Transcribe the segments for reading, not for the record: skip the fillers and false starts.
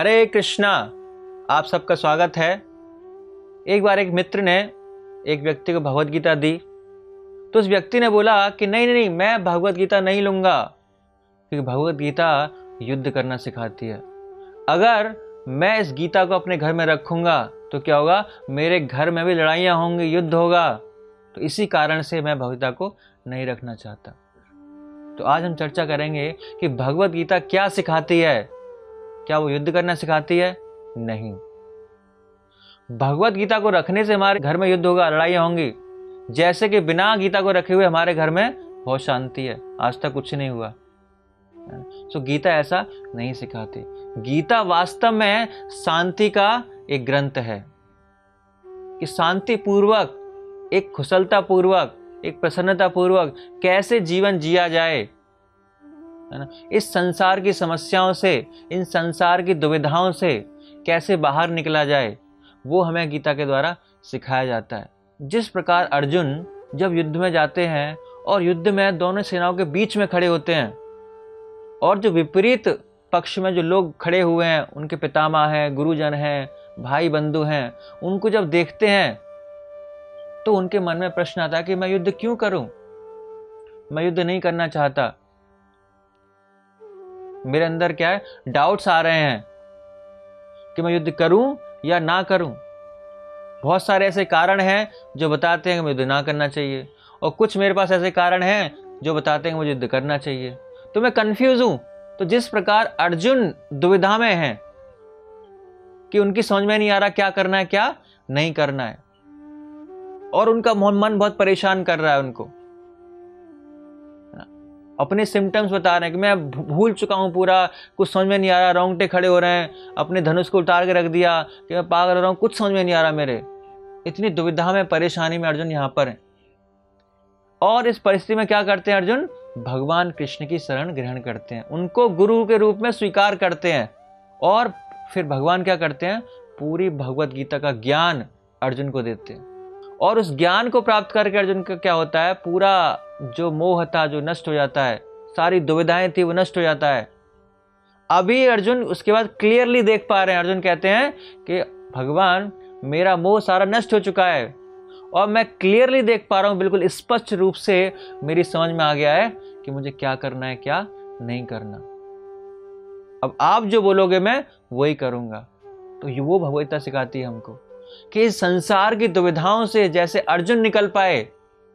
हरे कृष्णा। आप सबका स्वागत है। एक बार एक मित्र ने एक व्यक्ति को भगवत गीता दी, तो उस व्यक्ति ने बोला कि नहीं नहीं, मैं भगवत गीता नहीं लूंगा, क्योंकि भगवत गीता युद्ध करना सिखाती है। अगर मैं इस गीता को अपने घर में रखूंगा तो क्या होगा, मेरे घर में भी लड़ाइयाँ होंगी, युद्ध होगा। तो इसी कारण से मैं भगवत गीता को नहीं रखना चाहता। तो आज हम चर्चा करेंगे कि भगवत गीता क्या सिखाती है। क्या वो युद्ध करना सिखाती है? नहीं। भगवत गीता को रखने से हमारे घर में युद्ध होगा, लड़ाइयाँ होंगी। जैसे कि बिना गीता को रखे हुए हमारे घर में बहुत शांति है, आज तक कुछ नहीं हुआ। तो गीता ऐसा नहीं सिखाती। गीता वास्तव में शांति का एक ग्रंथ है कि शांति पूर्वक, एक कुशलता पूर्वक, एक प्रसन्नता पूर्वक कैसे जीवन जिया जाए, है ना। इस संसार की समस्याओं से, इन संसार की दुविधाओं से कैसे बाहर निकला जाए, वो हमें गीता के द्वारा सिखाया जाता है। जिस प्रकार अर्जुन जब युद्ध में जाते हैं और युद्ध में दोनों सेनाओं के बीच में खड़े होते हैं, और जो विपरीत पक्ष में जो लोग खड़े हुए हैं, उनके पितामह हैं, गुरुजन हैं, भाई बंधु हैं, उनको जब देखते हैं तो उनके मन में प्रश्न आता है कि मैं युद्ध क्यों करूं, मैं युद्ध नहीं करना चाहता। मेरे अंदर क्या है, डाउट्स आ रहे हैं कि मैं युद्ध करूं या ना करूं। बहुत सारे ऐसे कारण हैं जो बताते हैं कि मुझे युद्ध ना करना चाहिए, और कुछ मेरे पास ऐसे कारण हैं जो बताते हैं कि मुझे युद्ध करना चाहिए। तो मैं कंफ्यूज हूं। तो जिस प्रकार अर्जुन दुविधा में हैं कि उनकी समझ में नहीं आ रहा क्या करना है क्या नहीं करना है, और उनका मन बहुत परेशान कर रहा है उनको, अपने सिम्टम्स बता रहे हैं कि मैं भूल चुका हूं पूरा, कुछ समझ में नहीं आ रहा, रोंगटे खड़े हो रहे हैं, अपने धनुष को उतार के रख दिया कि मैं पागल हो रहा हूं, कुछ समझ में नहीं आ रहा मेरे। इतनी दुविधा में, परेशानी में अर्जुन यहां पर है। और इस परिस्थिति में क्या करते हैं अर्जुन? भगवान कृष्ण की शरण ग्रहण करते हैं, उनको गुरु के रूप में स्वीकार करते हैं। और फिर भगवान क्या करते हैं? पूरी भगवत गीता का ज्ञान अर्जुन को देते हैं। और उस ज्ञान को प्राप्त करके अर्जुन का क्या होता है, पूरा जो मोह था जो नष्ट हो जाता है, सारी दुविधाएं थी वो नष्ट हो जाता है। अभी अर्जुन उसके बाद क्लियरली देख पा रहे हैं। अर्जुन कहते हैं कि भगवान, मेरा मोह सारा नष्ट हो चुका है और मैं क्लियरली देख पा रहा हूं, बिल्कुल स्पष्ट रूप से मेरी समझ में आ गया है कि मुझे क्या करना है क्या नहीं करना। अब आप जो बोलोगे मैं वही करूंगा। तो वो भगवत सिखाती है हमको कि इस संसार की दुविधाओं से जैसे अर्जुन निकल पाए,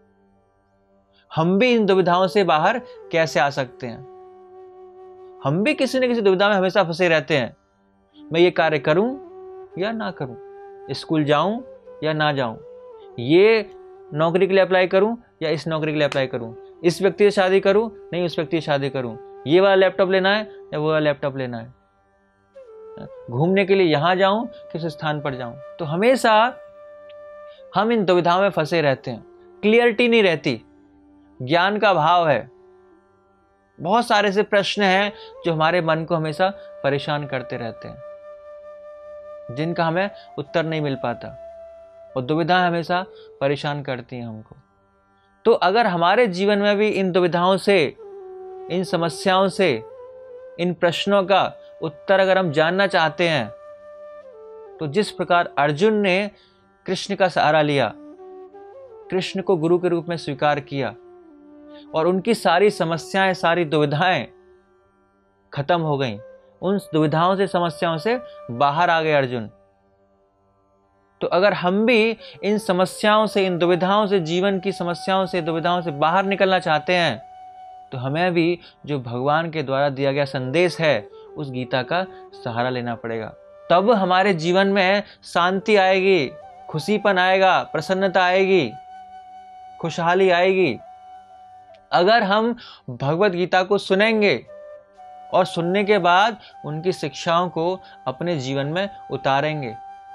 हम भी इन दुविधाओं से बाहर कैसे आ सकते हैं। हम भी किसी न किसी दुविधा में हमेशा फंसे रहते हैं। मैं ये कार्य करूं या ना करूं, स्कूल जाऊं या ना जाऊं, ये नौकरी के लिए अप्लाई करूं या इस नौकरी के लिए अप्लाई करूं, इस व्यक्ति से शादी करूं नहीं उस व्यक्ति से शादी करूं, ये वाला लैपटॉप लेना है या वो वाला लैपटॉप लेना है, घूमने के लिए यहां जाऊं किस स्थान पर जाऊं। तो हमेशा हम इन दुविधाओं में फंसे रहते हैं, क्लियरिटी नहीं रहती, ज्ञान का अभाव है। बहुत सारे ऐसे प्रश्न हैं जो हमारे मन को हमेशा परेशान करते रहते हैं, जिनका हमें उत्तर नहीं मिल पाता, और दुविधाएं हमेशा परेशान करती हैं हमको। तो अगर हमारे जीवन में भी इन दुविधाओं से, इन समस्याओं से, इन प्रश्नों का उत्तर अगर हम जानना चाहते हैं, तो जिस प्रकार अर्जुन ने कृष्ण का सहारा लिया, कृष्ण को गुरु के रूप में स्वीकार किया, और उनकी सारी समस्याएं, सारी दुविधाएं खत्म हो गईं, उन दुविधाओं से, समस्याओं से बाहर आ गए अर्जुन। तो अगर हम भी इन समस्याओं से, इन दुविधाओं से, जीवन की समस्याओं से, दुविधाओं से बाहर निकलना चाहते हैं, तो हमें भी जो भगवान के द्वारा दिया गया संदेश है, उस गीता का सहारा लेना पड़ेगा। तब हमारे जीवन में शांति आएगी, खुशीपन आएगा, प्रसन्नता आएगी, खुशहाली आएगी। अगर हम भगवत गीता को सुनेंगे और सुनने के बाद उनकी शिक्षाओं को अपने जीवन में उतारेंगे,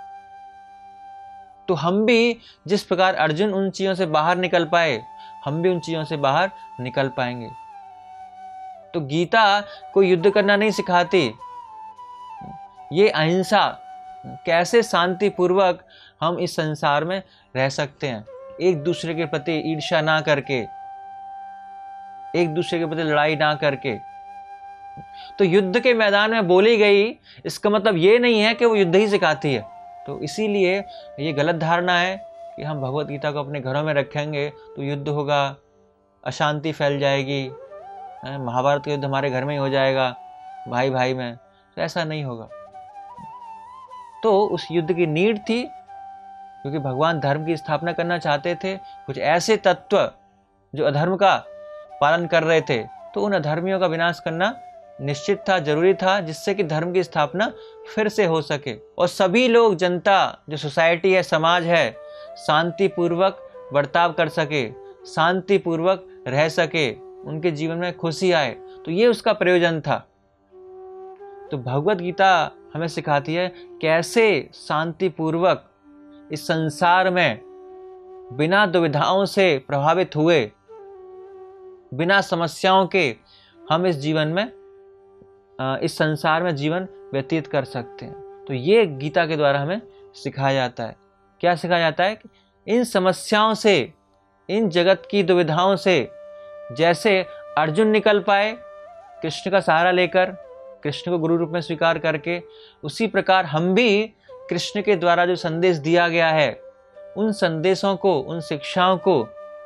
तो हम भी जिस प्रकार अर्जुन उन चीजों से बाहर निकल पाए, हम भी उन चीजों से बाहर निकल पाएंगे। तो गीता को युद्ध करना नहीं सिखाती, ये अहिंसा, कैसे शांति पूर्वक हम इस संसार में रह सकते हैं, एक दूसरे के प्रति ईर्ष्या ना करके, एक दूसरे के प्रति लड़ाई ना करके, तो युद्ध के मैदान में बोली गई, इसका मतलब ये नहीं है कि वो युद्ध ही सिखाती है। तो इसीलिए ये गलत धारणा है कि हम भगवत गीता को अपने घरों में रखेंगे तो युद्ध होगा, अशांति फैल जाएगी, महाभारत का युद्ध हमारे घर में ही हो जाएगा भाई भाई में। तो ऐसा नहीं होगा। तो उस युद्ध की नीड थी, क्योंकि भगवान धर्म की स्थापना करना चाहते थे। कुछ ऐसे तत्व जो अधर्म का पालन कर रहे थे, तो उन अधर्मियों का विनाश करना निश्चित था, जरूरी था, जिससे कि धर्म की स्थापना फिर से हो सके और सभी लोग, जनता, जो सोसाइटी है, समाज है, शांतिपूर्वक बर्ताव कर सके, शांतिपूर्वक रह सके, उनके जीवन में खुशी आए। तो ये उसका प्रयोजन था। तो भगवत गीता हमें सिखाती है कैसे शांतिपूर्वक इस संसार में बिना दुविधाओं से प्रभावित हुए, बिना समस्याओं के हम इस जीवन में, इस संसार में जीवन व्यतीत कर सकते हैं। तो ये गीता के द्वारा हमें सिखाया जाता है। क्या सिखाया जाता है? कि इन समस्याओं से, इन जगत की दुविधाओं से जैसे अर्जुन निकल पाए कृष्ण का सहारा लेकर, कृष्ण को गुरु रूप में स्वीकार करके, उसी प्रकार हम भी कृष्ण के द्वारा जो संदेश दिया गया है, उन संदेशों को, उन शिक्षाओं को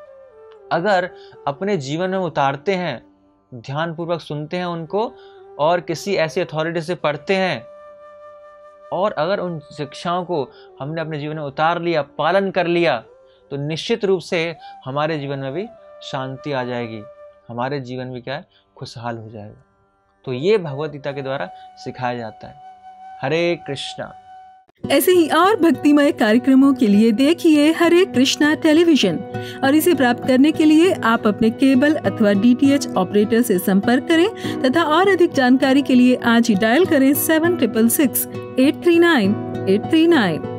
अगर अपने जीवन में उतारते हैं, ध्यानपूर्वक सुनते हैं उनको, और किसी ऐसी अथॉरिटी से पढ़ते हैं, और अगर उन शिक्षाओं को हमने अपने जीवन में उतार लिया, पालन कर लिया, तो निश्चित रूप से हमारे जीवन में भी शांति आ जाएगी, हमारे जीवन भी क्या है, खुशहाल हो जाएगा। तो ये भगवत गीता के द्वारा सिखाया जाता है। हरे कृष्णा। ऐसे ही और भक्तिमय कार्यक्रमों के लिए देखिए हरे कृष्णा टेलीविजन, और इसे प्राप्त करने के लिए आप अपने केबल अथवा DTH ऑपरेटर से संपर्क करें तथा और अधिक जानकारी के लिए आज ही डायल करें 7666 839 839।